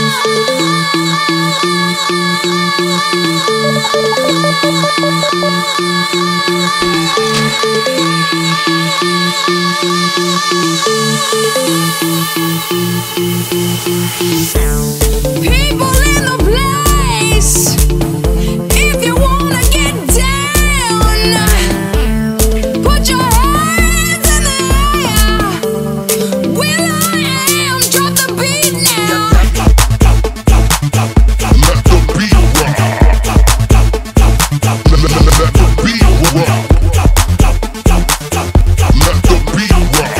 People in the place, if you wanna get down, put your hands in the air. Will I am, drop the beat now. Let the beat rock. Let the beat rock. Let the beat rock.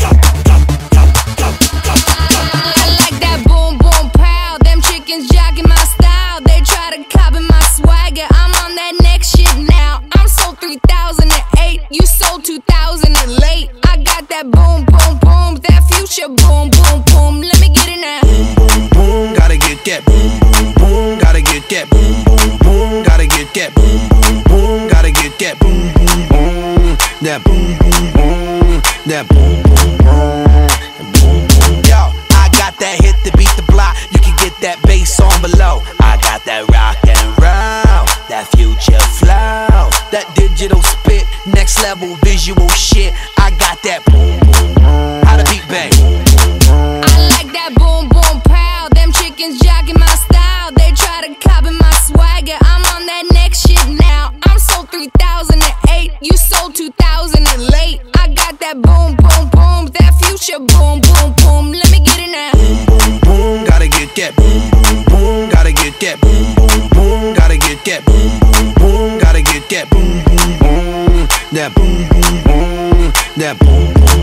I like that boom boom pow. Them chickens jocking my style. They try to copy my swagger. I'm on that next shit now. I'm sold 3008. You sold 2000 and late. I got that boom boom boom. That future boom boom boom. Let me get it now. Boom boom boom, gotta get that boom boom boom, gotta get that boom boom boom, gotta get that boom boom boom, gotta get that boom boom boom, that boom boom boom, that boom boom boom. Yo, I got that hit to beat the block. You can get that bass on below. I got that rock and roll, that future flow, that digital spit, next level visual shit. I got that boom boom boom. How the beat bang? I like that boom boom pow. Them chickens jocking my style. They try to copy my swagger. I'm on that next shit now. I'm sold 3008. You sold 2000 and late. I got that boom boom boom. That future boom boom boom. Let me get it now. Boom boom boom, gotta get that boom boom boom, gotta get that boom boom boom, gotta get that boom boom boom, gotta get that boom boom boom, that boom boom boom, that boom boom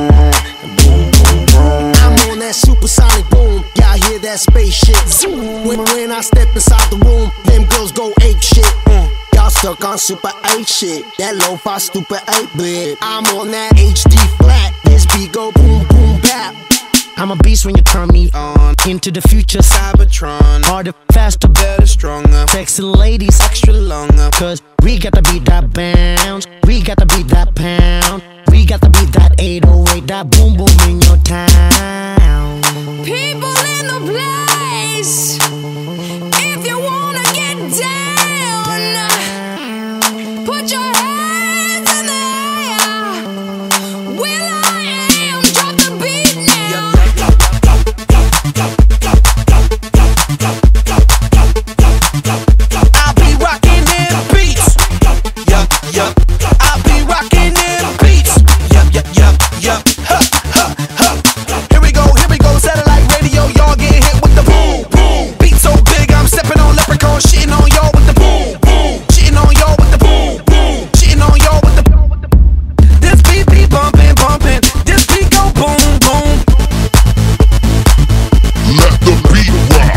boom. I'm on that supersonic boom. Y'all hear that spaceship zoom. When I step inside the room, them girls go ape shit. Y'all stuck on super 8 shit. That lo-fi stupid 8-bit. I'm on that HD flat. This beat go boom boom bap. I'm a beast when you turn me on. Into the future, Cybertron, harder, faster, better, stronger, sexy ladies, extra longer. cause we got to beat that bounce. We got to beat that pound. We got to beat that 808. That boom boom in your town. People in the place, if you wanna get down, put your hands in the air. Will I am, drop the beat now. I'll be rocking them beats. Yup, yup. I'll be rocking them beats. Yup, yup, yup, yup. Huh, huh, huh. Here we go, satellite radio. Y'all get hit with the boom, boom. Beat so big, I'm stepping on leprechaun, shitting on y'all with the boom, boom. Shitting on y'all with the boom, boom. Shitting on y'all with the. This beat be bumping, bumping. This beat go boom, boom. Let the beat rock.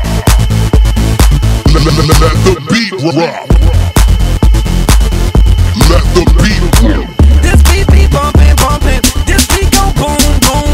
Let the beat rock. Let the beat rock. This beat be bumping, bumping. This beat go boom, boom.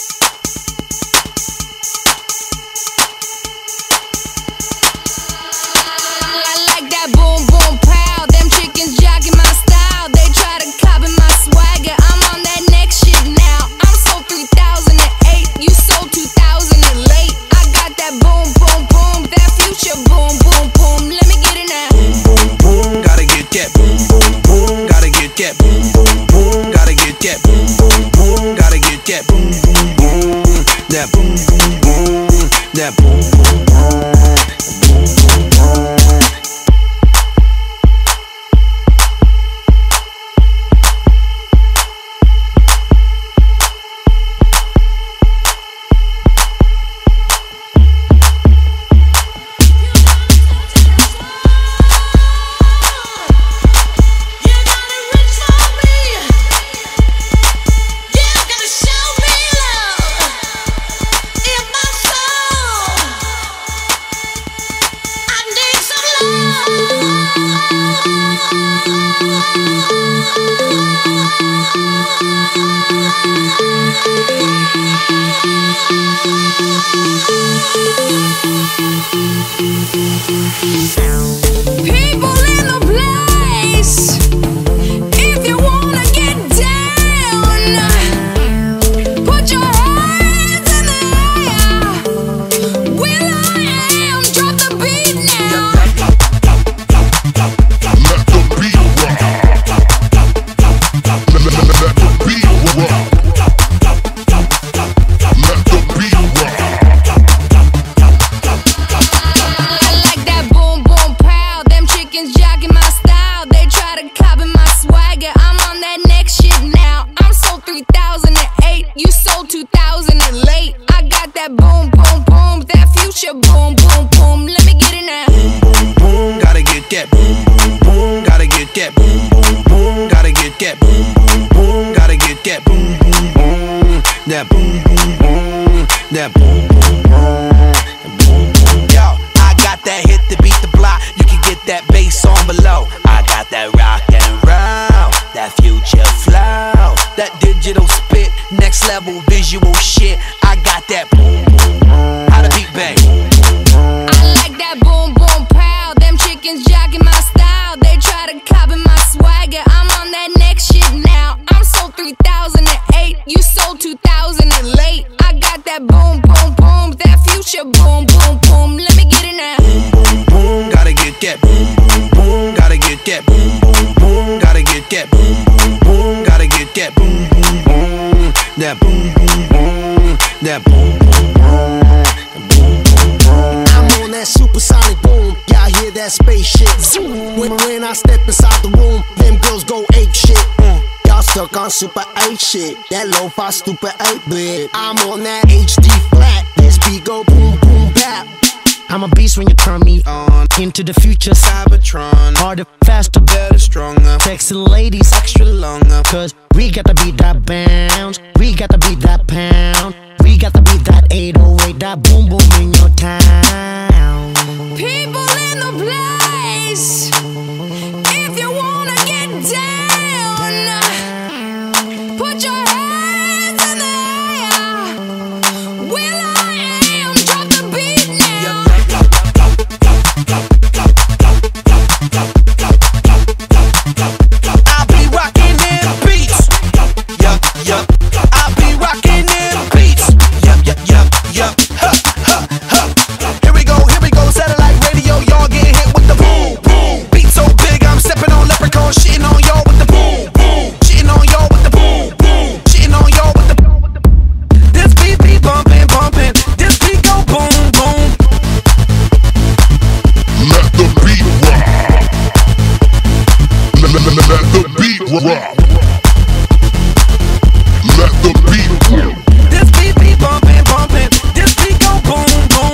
I like that boom boom pow. Them chickens jocking my style. They try to copy my swagger. I'm on that next shit now. I'm sold 3008. You sold 2000 and late. I got that boom boom boom. That future boom boom boom. Let me get it now. Boom boom, gotta get that boom boom boom, gotta get that boom boom boom, gotta get that boom boom boom, gotta get that boom boom boom, that boom boom boom, that boom boom boom. People in the place, if you wanna get down, put your hands in the air. Will boom, boom. Let me get it now. Boom, boom, boom. Gotta get that boom, boom, boom. Gotta get that boom, boom, boom. Gotta get that boom, boom, boom. Gotta get that boom, boom, boom. That boom, boom, boom. That boom, boom, boom. I'm on that supersonic boom. Y'all hear that spaceship? When I step inside the room, them girls go ape shit. Y'all stuck on super 8 shit. That lo-fi stupid 8-bit. I'm on that HD flat. This beat go boom boom bap. I'm a beast when you turn me on. Into the future, Cybertron. harder, faster, Better, stronger. sexy ladies, Extra longer. cause we got to beat that bounce. We got to beat that pound. We got to beat that 808, that boom boom in your town. People in the place, if you wanna get down, put your hands in the air. Will I am, drop the beat now. I be rocking them beats. Yup, yup. I be rocking them beats. Yup, yup, yup, yup. Ha, ha, ha. Here we go, satellite radio. Y'all get hit with the boom, boom. Beat so big, I'm stepping on leprechauns, shitting on y'all with the boom, boom. Shitting on y'all with the boom, boom. Shitting on y'all with the. This beat be bumping, bumping. This beat go boom, boom. Let the beat rock. Let the beat rock. Let the beat rock. This beat be bumping, bumping. This beat go boom, boom.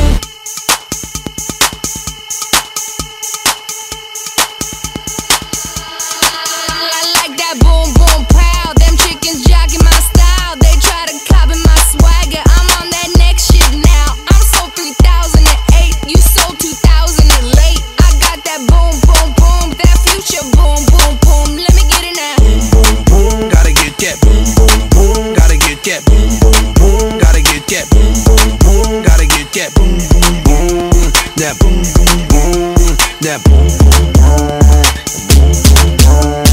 I like that boom, boom, pow. Them chickens jogging my style. They try to copy my swagger. I'm on that next shit now. I'm sold 3008. You sold 2000 late. I got that boom, boom, boom. That future boom, boom, boom. Let me get it now. Boom, boom, gotta get that boom, boom, boom. Gotta get that boom, boom, boom. Gotta get that boom, boom, boom. Gotta get that boom, boom, boom. That boom, boom, boom. That boom, boom, boom. Boom, boom, boom.